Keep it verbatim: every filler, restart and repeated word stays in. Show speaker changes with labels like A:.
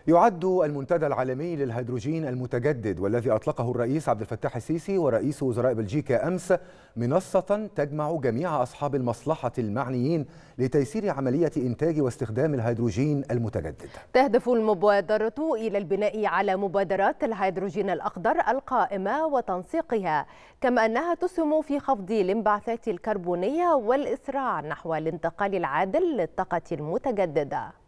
A: يعد المنتدى العالمي للهيدروجين المتجدد والذي أطلقه الرئيس عبد الفتاح السيسي ورئيس وزراء بلجيكا أمس منصة تجمع جميع أصحاب المصلحة المعنيين لتيسير عملية إنتاج واستخدام الهيدروجين المتجدد.
B: تهدف المبادرة إلى البناء على مبادرات الهيدروجين الأخضر القائمة وتنسيقها، كما أنها تسهم في خفض الانبعاثات الكربونية والإسراع نحو الانتقال العادل للطاقة المتجددة.